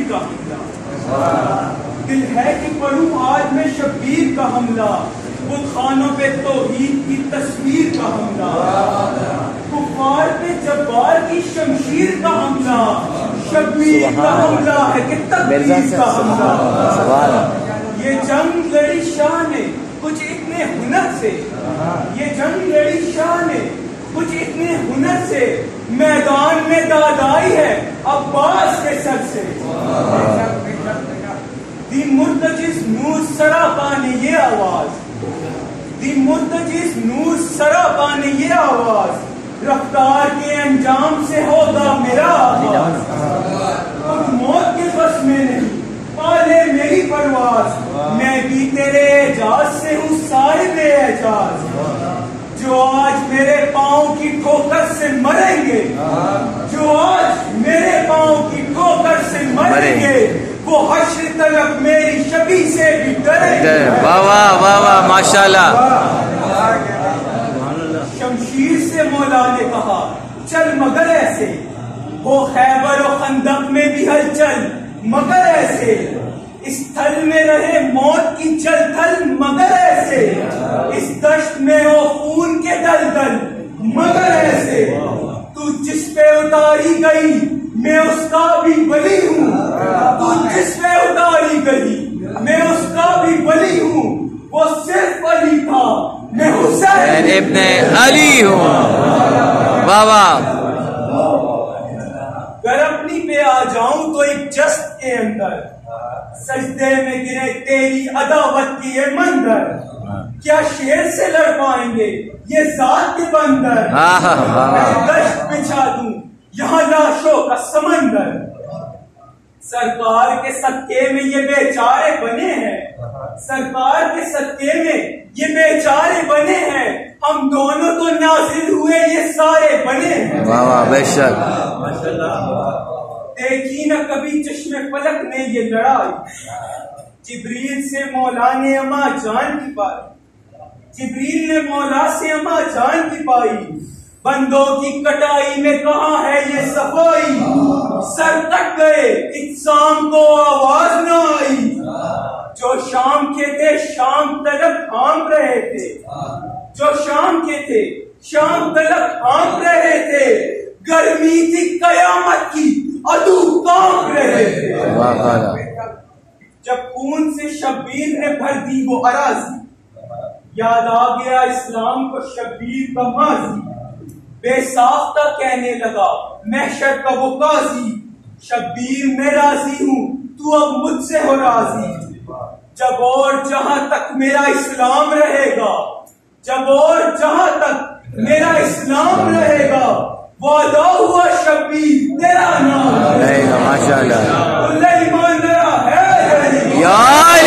کا حملہ، دل ہے کہ پڑھوں آج میں شبیر کا حملہ، بت خانوں پہ توحید کی تصویر کا حملہ، کفار پہ جبار کی شمشیر کا حملہ، شبیر کا حملہ ہے کہ تقدیر کا حملہ۔ یہ جنگ لڑی شاہ نے کچھ اتنے ہنر سے، یہ جنگ لڑی شاہ نے کچھ اتنے ہنر سے، میدان میں دادائی ہے عباس کے سر سے۔ دی مرتجز نور سراپا نے یہ آواز، دی مرتجز نور سراپا نے یہ آواز، رفتار کے انجام سے ہوگا میرا آغاز، تم موت کے بس میں نہیں پالے میری پرواز، میں بھی تیرے اعجاز سے ہوں صاحب اعجاز، جو آج میرے پاؤں کی ٹھوکر سے مریں گے، جو آج میرے پاؤں کی ٹھوکر سے مریں گے، وہ حشر طلب میری شبی سے بھی ڈریں گے۔ واہ واہ واہ واہ ماشاءاللہ۔ شمشیر سے مولا نے کہا چل مگر ایسے، ہو خیبر و خندق میں بھی ہلچل مگر ایسے، اس تھل میں رہے موت کی چل تھل مگر ایسے، اس دشت میں ہو خون کے دل دل مگر ایسے، تو جس پہ اتاری گئی میں اس کا بھی ولی ہوں، تو جس پہ اتاری گئی میں اس کا بھی ولی ہوں، وہ صرف علی تھا میں حسین ابن علی ہوں۔ واہ واہ۔ گر اپنی پہ آ جاؤں تو ایک جست کے اندر سجدے میں گرے تیری عداوت کی یہ منظر، کیا شیر سے لڑ پائیں گے یہ ذات کے بندر، میں دشت بچھا دوں یہاں لاشوں کا سمندر، سرکار کے صدقے میں یہ بیچارے بنے ہیں، سرکار کے صدقے میں یہ بیچارے بنے ہیں، ہم دونوں تو نازل ہوئے یہ سارے بنے ہیں۔ واہ واہ بے شک۔ دیکھی نہ کبھی چشم فلک نے یہ لڑائی، جبریل سے مولا نے اما جان کی پائی، جبریل نے مولا سے اما جان کی پائی، بندوں کی کٹائی میں کہاں ہے یہ صفائی، سر کٹ گئے اقسام کو آواز نہ آئی، جو شام کے تھے شام تلک تھام رہے تھے، جو شام کے تھے شام تلک تھام رہے تھے، گرمی تھی قیامت کی عدو کانپ رہے تھے، جب خون سے شبیر نے بھر دی وہ اراضی، یاد آ گیا اسلام کو شبیر کا ماضی، بے ساختہ کہنے لگا محشر کا وہ قاضی، شبیر میں راضی ہوں تو اب مجھ سے ہو راضی، جب اور جہاں تک میرا اسلام رہے گا، جب اور جہاں تک میرا اسلام رہے گا، وعدہ ہوا شبیر تیرا نام رہے گا۔ ماشاءاللہ۔ اللہ ایمان میرا ہے یا